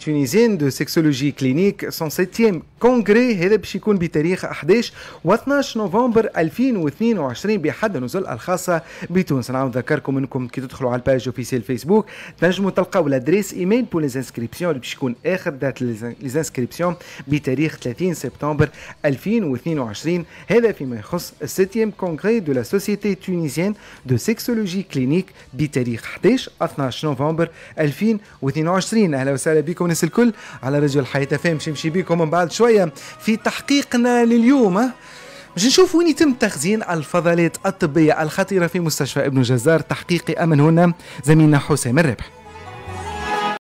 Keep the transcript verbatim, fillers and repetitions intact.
تونيزيان دو سيكسولوجي كلينيك سون سيتيام كونغري هذا باش يكون بتاريخ أحد عشر و12 نوفمبر ألفين واثنين وعشرين بحد النزول الخاصة بتونس. نعاود نذكركم انكم كي تدخلوا على الباج اوفيسيال فيسبوك تنجموا تلقاو لادريس ايميل بور لي انسكريبسيون اللي باش يكون اخر دات لي انسكريبسيون بتاريخ ثلاثين سبتمبر ألفين واثنين وعشرين. هذا فيما يخص السيتيام كونغري دو لا سوسيتي تونيزيان دو سيكسولوجي كلينيك بتاريخ أحد عشر واثناش نوفمبر ألفين واثنين وعشرين. اهلا وسهلا بكم الناس الكل على راديو الحياة فهم. باش نمشي بكم من بعد شويه في تحقيقنا لليوم باش نشوف وين يتم تخزين الفضلات الطبيه الخطيره في مستشفى ابن جزار. تحقيقي امن هنا زميلنا حسام الربح.